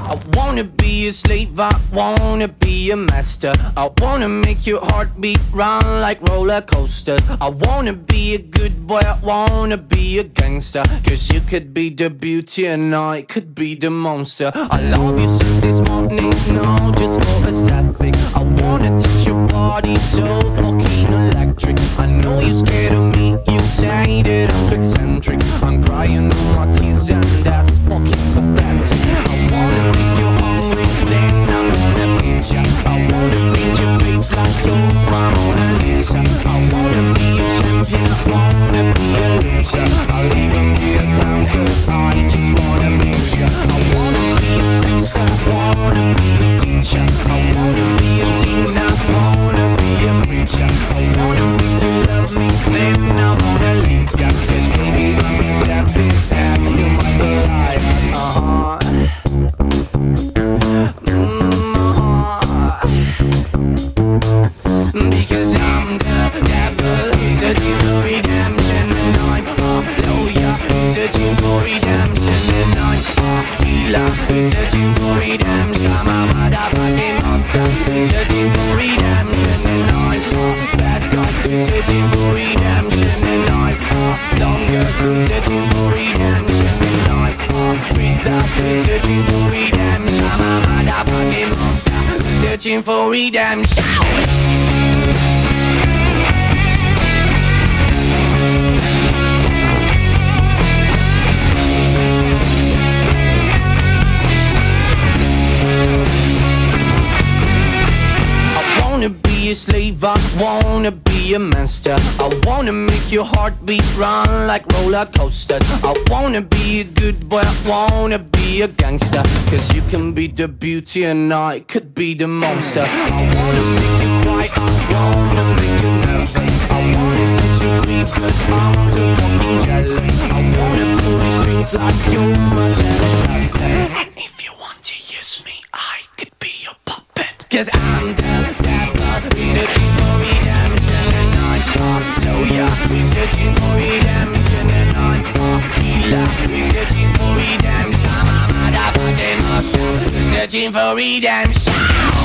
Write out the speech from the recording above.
I wanna be a slave, I wanna be a master. I wanna make your heartbeat run like roller coasters. I wanna be a good boy, I wanna be a gangster. Cause you could be the beauty and I could be the monster. I love you since this morning, no, just for aesthetic. I wanna touch your body so fucking electric. I know you're scared of me, you say that I'm too eccentric. I'm crying all my tears and that's fucking pathetic. I wanna make you hungry, then I wanna feed ya. I wanna paint your face like you're my Mona Lisa. I wanna be a champion, I wanna be a loser. I'll even be a clown cause I just wanna meet ya. I wanna be a sexter, I wanna be a teacher. I wanna be a singer, I wanna be a preacher. I wanna make you love me, then I wanna leave ya. Cause baby I'm a David and you might be alive. Because I'm the devil searching for redemption, and I'm a lawyer searching for redemption, and I'm a healer searching for redemption. I'm a motherfucking monster searching for redemption, and I'm a bad guy searching for redemption, and I'm a dumb girl searching for redemption, and I'm a freak that searching for redemption. I'm a motherfucking monster searching for redemption. A slave, I wanna be a master. I wanna make your heartbeat run like roller coasters. I wanna be a good boy, I wanna be a gangster. Cause you can be the beauty and I could be the monster. I wanna make you cry, I wanna make you nervous. I wanna set you free but I'm too fucking jealous. I wanna pull the strings like you're my jealous. And if you want to use me, I could be your puppet. Cause I'm the devil searching for redemption, and I'm a lawyer searching for redemption, and I'm a healer searching for redemption. I'm a motherfucking monster searching for redemption.